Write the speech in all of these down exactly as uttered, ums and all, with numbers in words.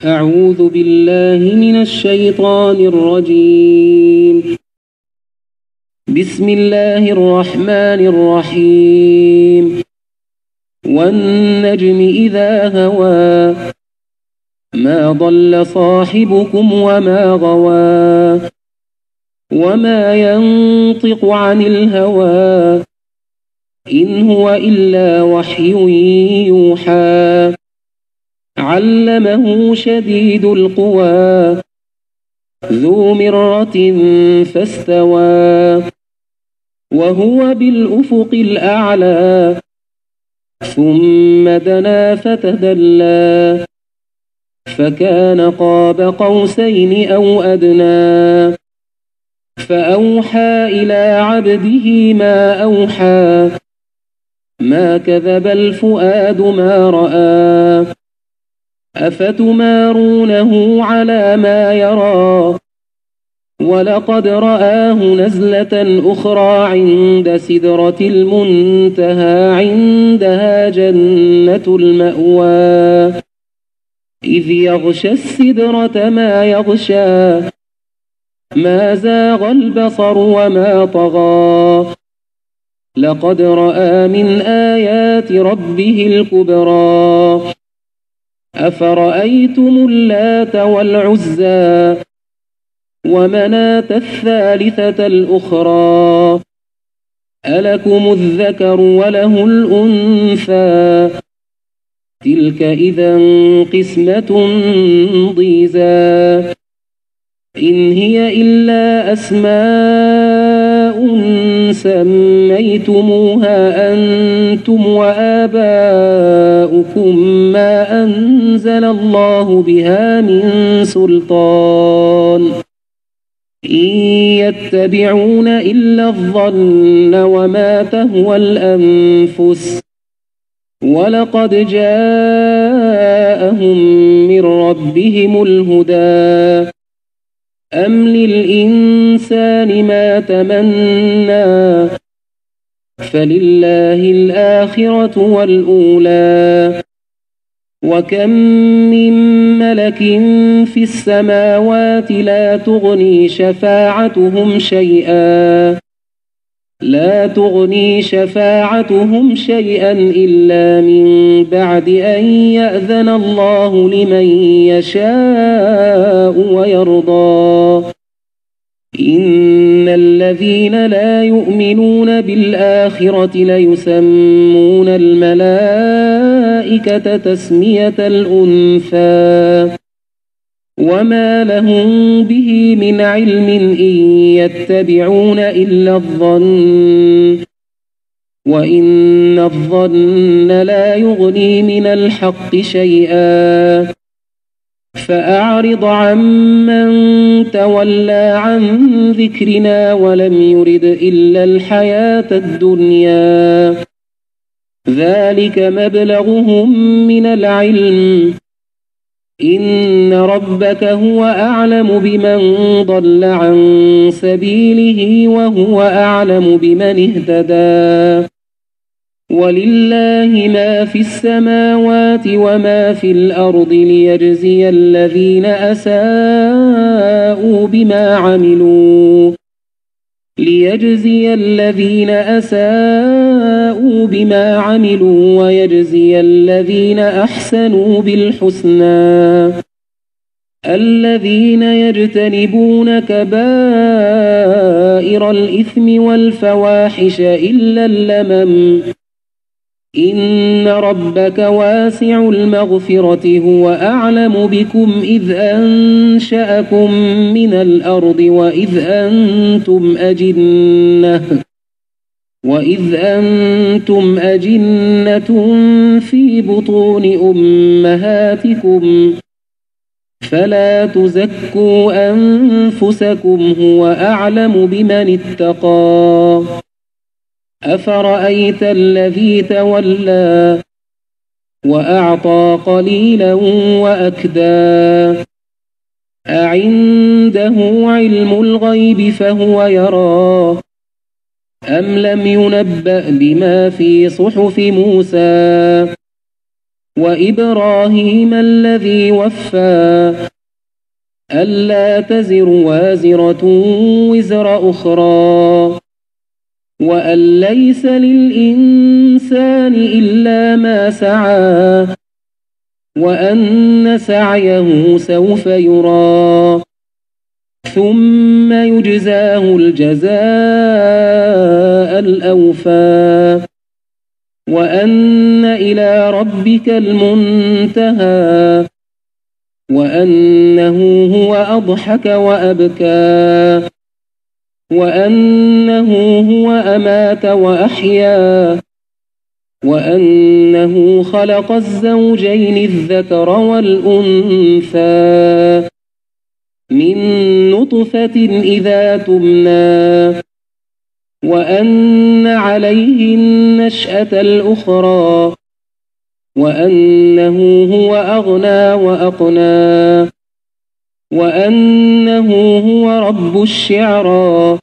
أعوذ بالله من الشيطان الرجيم. بسم الله الرحمن الرحيم. والنجم إذا هوى ما ضل صاحبكم وما غوى وما ينطق عن الهوى إن هو إلا وحي يوحى علمه شديد القوى ذو مرة فاستوى وهو بالأفق الأعلى ثم دنا فتدلى فكان قاب قوسين أو أدنى فأوحى إلى عبده ما أوحى ما كذب الفؤاد ما رأى أفتمارونه على ما يرى ولقد رآه نزلة أخرى عند سدرة المنتهى عندها جنة المأوى إذ يغشى السدرة ما يغشى ما زاغ البصر وما طغى لقد رأى من آيات ربه الكبرى أفرأيتم اللات والعزى ومناة الثالثة الأخرى ألكم الذكر وله الأنثى تلك إذا قسمة ضيزى إن هي إلا أسماء سميتموها أنتم وآباؤكم ما أنزل الله بها من سلطان إن يتبعون إلا الظن وما تهوى الأنفس ولقد جاءهم من ربهم الهدى أم للإنسان ما تمنى فلله الآخرة والأولى وكم من ملك في السماوات لا تغني شفاعتهم شيئا لا تغني شفاعتهم شيئا إلا من بعد أن يأذن الله لمن يشاء ويرضى إن الذين لا يؤمنون بالآخرة ليسمون الملائكة تسمية الأنثى وما لهم به من علم إن يتبعون إلا الظن وإن الظن لا يغني من الحق شيئا فأعرض عمن تولى عن ذكرنا ولم يرد إلا الحياة الدنيا ذلك مبلغهم من العلم إن ربك هو أعلم بمن ضل عن سبيله وهو أعلم بمن اهتدى ولله ما في السماوات وما في الأرض ليجزي الذين أساءوا بما عملوا ليجزي الذين أساءوا بما عملوا ويجزي الذين أحسنوا بالحسنى الذين يجتنبون كبائر الإثم والفواحش إلا اللمم إن ربك واسع المغفرة هو أعلم بكم إذ أنشأكم من الأرض وإذ أنتم أجنة وإذ أنتم أجنة في بطون أمهاتكم فلا تزكوا أنفسكم هو أعلم بمن اتقى أفرأيت الذي تولى وأعطى قليلا وأكدى أعنده علم الغيب فهو يرى أم لم ينبأ بما في صحف موسى وإبراهيم الذي وفى ألا تزر وازرة وزر أخرى وأن ليس للإنسان إلا ما سعى وأن سعيه سوف يرى ثم يجزاه الجزاء الأوفى وأن إلى ربك المنتهى وأنه هو أضحك وأبكى وأنه هو أمات وأحيا وأنه خلق الزوجين الذكر والأنثى من نطفة إذا تمنى وأن عليه النشأة الأخرى وأنه هو أغنى وأقنى وأنه هو رب الشعرى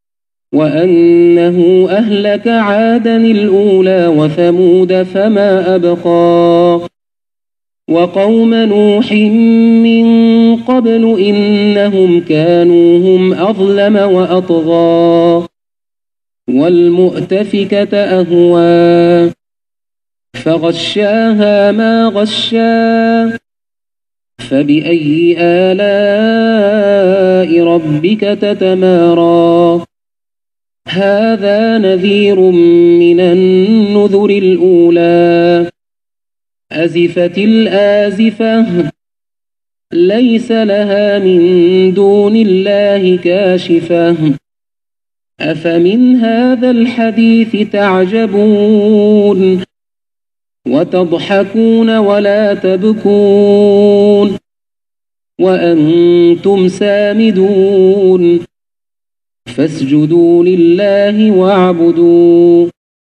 وأنه أهلك عادا الأولى وثمود فما أبقى وقوم نوح من قبل إنهم كانوا هم أظلم وأطغى والمؤتفكة أهوى فغشاها ما غشا فبأي آلاء ربك تتمارى هذا نذير من النذر الأولى أزفت الآزفة ليس لها من دون الله كاشفة أفمن هذا الحديث تعجبون وتضحكون ولا تبكون وأنتم سامدون فاسجدوا لله واعبدوا